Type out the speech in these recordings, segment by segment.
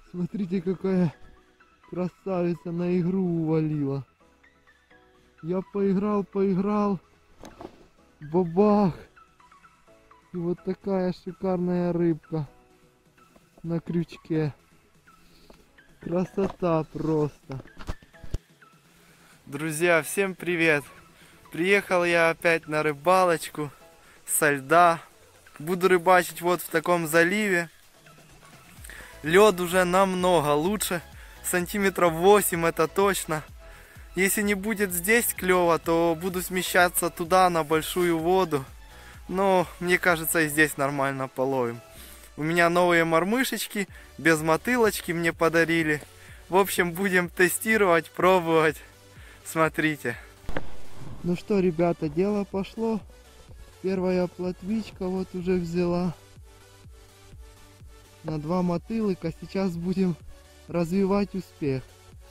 Смотрите, какая красавица на игру увалила. Я поиграл. Бабах. И вот такая шикарная рыбка на крючке. Красота просто. Друзья, всем привет! Приехал я опять на рыбалочку со льда. Буду рыбачить вот в таком заливе. Лед уже намного лучше. Сантиметров 8 это точно. Если не будет здесь клево, то буду смещаться туда, на большую воду. Но мне кажется, и здесь нормально половим. У меня новые мормышечки, без мотылочки мне подарили. В общем, будем тестировать, пробовать. Смотрите. Ну что, ребята, дело пошло. Первая плотвичка вот уже взяла. На 2 мотылыка. Сейчас будем развивать успех.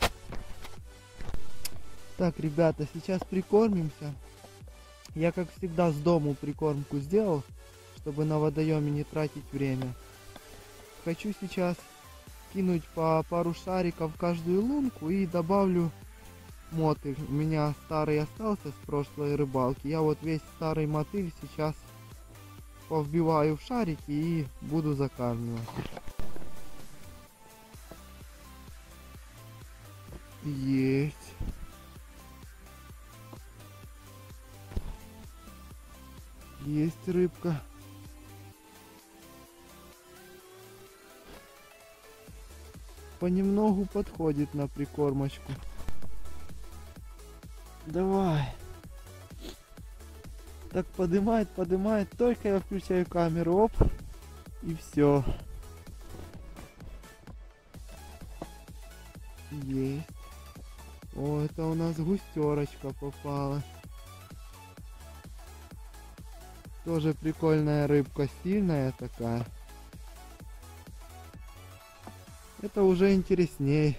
Так, ребята, сейчас прикормимся. Я, как всегда, с дому прикормку сделал, чтобы на водоеме не тратить время. Хочу сейчас кинуть по пару шариков в каждую лунку и добавлю мотыль. У меня старый остался с прошлой рыбалки. Я вот весь старый мотыль сейчас повбиваю в шарики и буду закармливать. Есть. Есть рыбка. Понемногу подходит на прикормочку. Давай. Так поднимает. Только я включаю камеру. Оп. И все. Есть. О, это у нас густерочка попала. Тоже прикольная рыбка, сильная такая. Это уже интересней.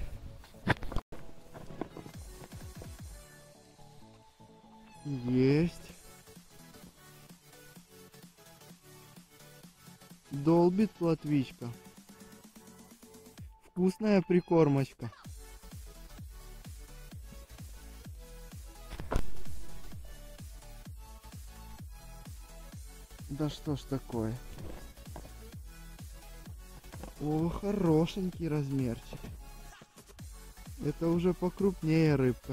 Есть. Долбит плотвичка. Вкусная прикормочка. Да что ж такое? О, хорошенький размерчик. Это уже покрупнее рыбка.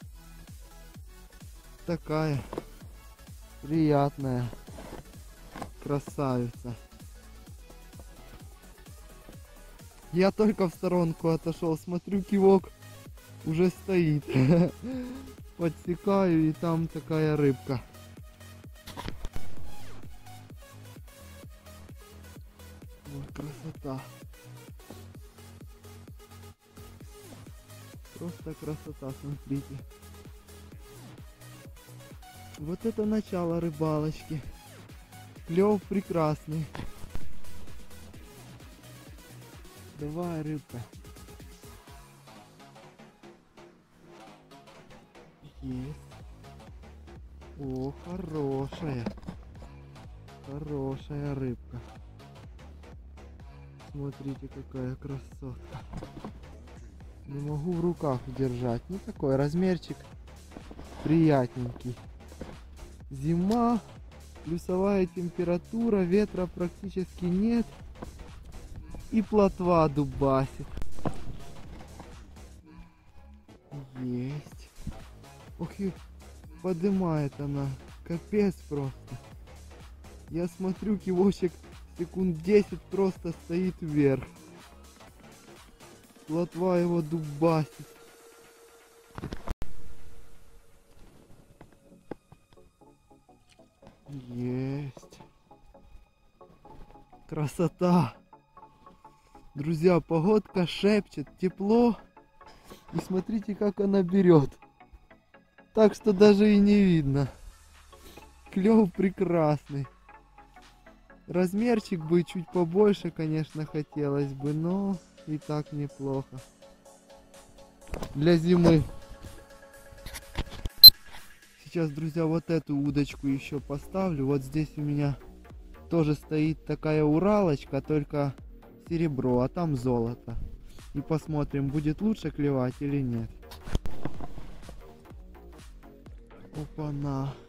Такая приятная красавица. Я только в сторонку отошел, смотрю, кивок уже стоит. Подсекаю, и там такая рыбка. Вот красота. Просто красота, смотрите. Вот это начало рыбалочки. Клев прекрасный. Давай, рыбка. Есть. О, хорошая. Хорошая рыбка. Смотрите, какая красотка. Не могу в руках удержать. Ну, такой размерчик приятненький. Зима, плюсовая температура, ветра практически нет. И плотва дубасит. Есть. Ох, и поднимает она. Капец просто. Я смотрю, кивочек секунд 10 просто стоит вверх. Плотва его дубасит. Есть. Красота. Друзья, погодка шепчет, тепло. И смотрите, как она берет. Так что даже и не видно. Клев прекрасный. Размерчик бы чуть побольше, конечно, хотелось бы, но и так неплохо. Для зимы. Сейчас, друзья, вот эту удочку еще поставлю. Вот здесь у меня тоже стоит такая уралочка, только серебро, а там золото. И посмотрим, будет лучше клевать или нет. Опа-на.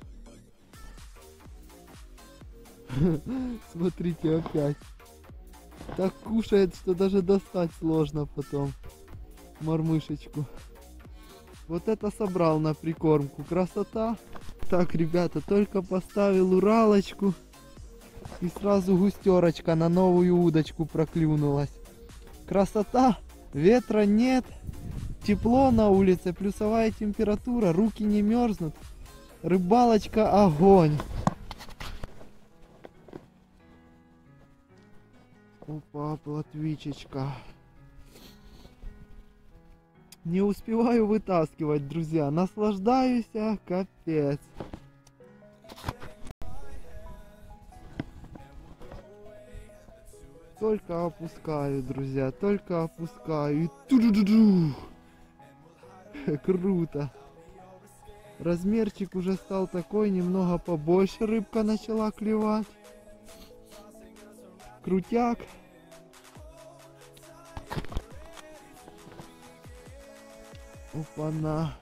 Смотрите, опять. Так кушает, что даже достать сложно потом мормышечку. Вот это собрал на прикормку. Красота. Так, ребята, только поставил уралочку. И сразу густерочка на новую удочку проклюнулась. Красота. Ветра нет. Тепло на улице. Плюсовая температура. Руки не мерзнут. Рыбалочка огонь. Опа, плотвичечка. Не успеваю вытаскивать, друзья. Наслаждаюсь, капец. Только опускаю, друзья, только опускаю. И ту-ду-ду-ду. Круто. Размерчик уже стал такой, немного побольше рыбка начала клевать. Крутяк. Опа-на.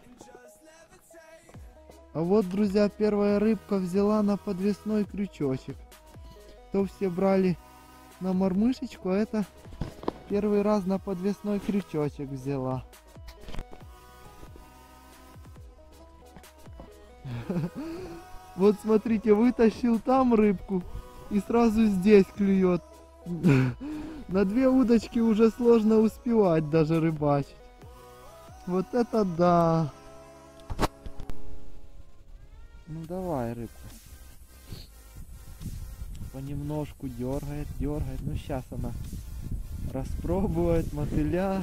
А вот, друзья, первая рыбка взяла на подвесной крючочек. То все брали на мормышечку, а это первый раз на подвесной крючочек взяла. Вот смотрите, вытащил там рыбку и сразу здесь клюет. На две удочки уже сложно успевать даже рыбачить. Вот это да! Ну давай, рыбка. Понемножку дергает, дергает. Ну сейчас она распробует мотыля.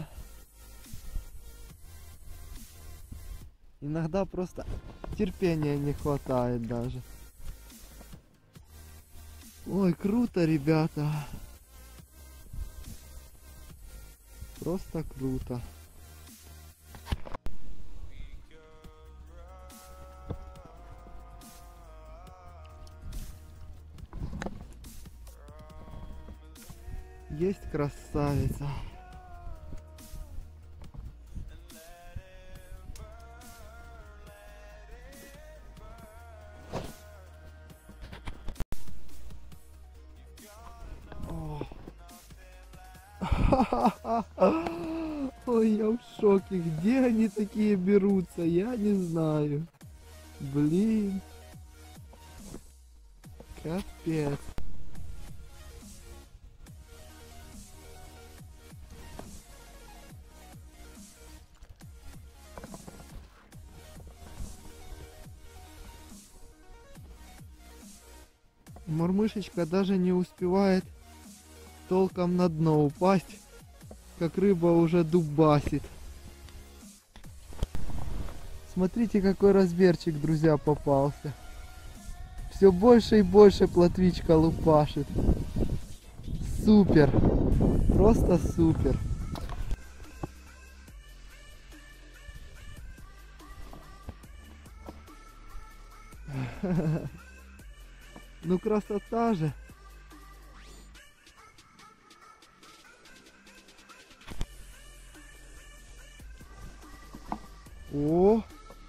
Иногда просто терпения не хватает даже. Ой, круто, ребята. Просто круто. Есть красавица. Ой, я в шоке. Где они такие берутся? Я не знаю. Блин. Капец. Мормышечка даже не успевает толком на дно упасть, как рыба уже дубасит. Смотрите, какой размерчик, друзья, попался. Все больше и больше плотвичка лупашит. Супер. Просто супер. Ну красота же. О,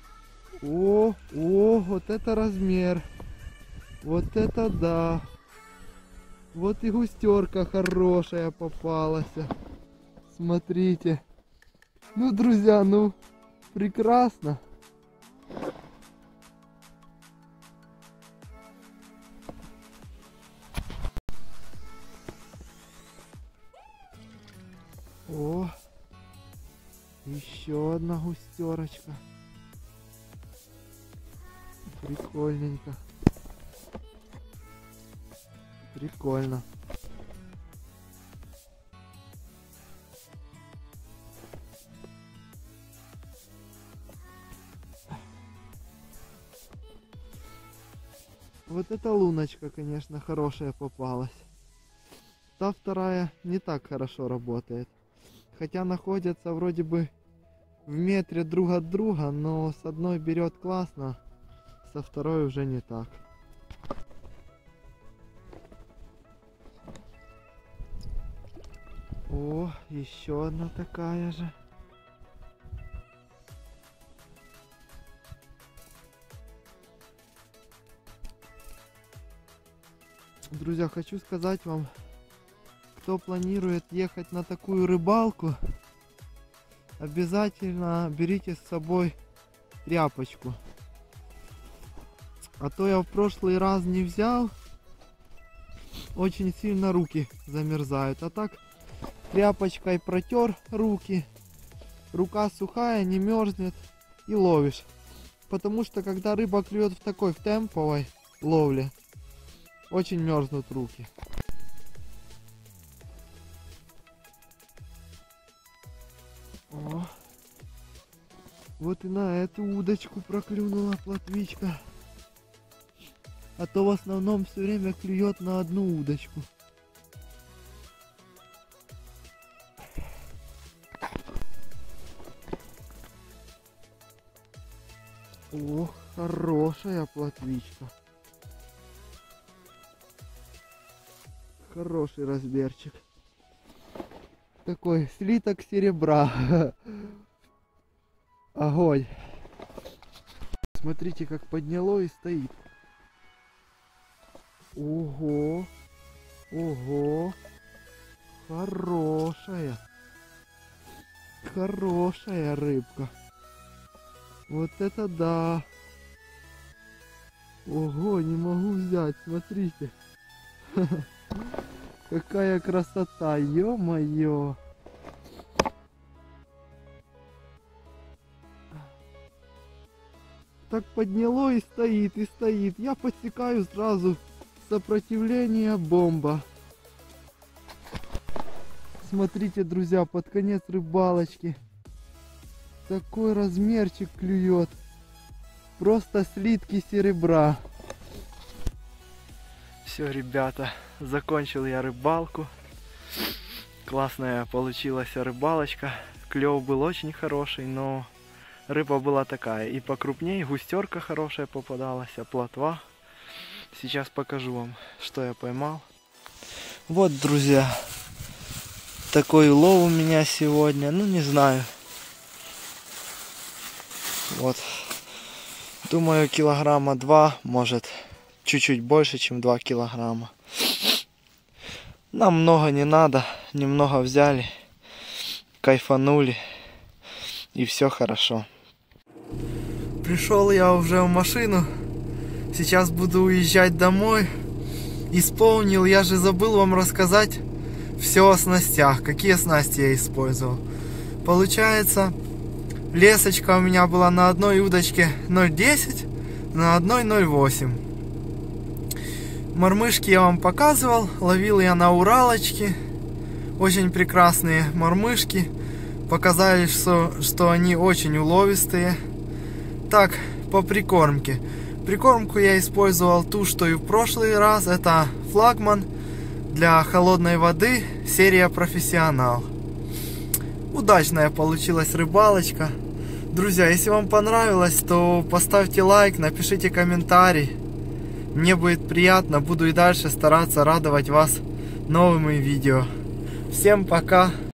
вот это размер. Вот это да. Вот и густерка хорошая попалась. Смотрите. Ну, друзья, ну, прекрасно. О, еще одна густерочка. Прикольненько. Прикольно. Вот эта луночка, конечно, хорошая попалась. Та вторая не так хорошо работает. Хотя находятся вроде бы в метре друг от друга, но с одной берет классно, со второй уже не так. О, еще одна такая же. Друзья, хочу сказать вам, кто планирует ехать на такую рыбалку, обязательно берите с собой тряпочку. А то я в прошлый раз не взял, очень сильно руки замерзают. А так тряпочкой протер руки, рука сухая, не мерзнет и ловишь. Потому что когда рыба клюет в такой, в темповой ловле, очень мерзнут руки. О, вот и на эту удочку проклюнула плотвичка. А то в основном все время клюет на одну удочку. О, хорошая плотвичка. Хороший размерчик. Такой слиток серебра. Огонь. Смотрите, как подняло и стоит. Ого. Ого. Хорошая. Хорошая рыбка. Вот это да. Ого, не могу взять, смотрите. Какая красота, ё-моё. Так подняло и стоит, и стоит. Я подсекаю сразу сопротивление, бомба. Смотрите, друзья, под конец рыбалочки такой размерчик клюет. Просто слитки серебра. Все, ребята, закончил я рыбалку. Классная получилась рыбалочка. Клев был очень хороший, но рыба была такая. И покрупнее, густерка хорошая попадалась, а плотва. Сейчас покажу вам, что я поймал. Вот, друзья, такой улов у меня сегодня. Ну, не знаю. Вот. Думаю, килограмма 2, может, чуть-чуть больше, чем 2 килограмма. Нам много не надо, немного взяли, кайфанули, и все хорошо. Пришел я уже в машину, сейчас буду уезжать домой. Исполнил, я же забыл вам рассказать все о снастях, какие снасти я использовал. Получается, лесочка у меня была на одной удочке 0,10, на одной 0,8. Мормышки я вам показывал, ловил я на Уралочке. Очень прекрасные мормышки. Показали, что они очень уловистые. Так, по прикормке. Прикормку я использовал ту, что и в прошлый раз. Это флагман для холодной воды, серия профессионал. Удачная получилась рыбалочка. Друзья, если вам понравилось, то поставьте лайк, напишите комментарий. Мне будет приятно, буду и дальше стараться радовать вас новыми видео. Всем пока!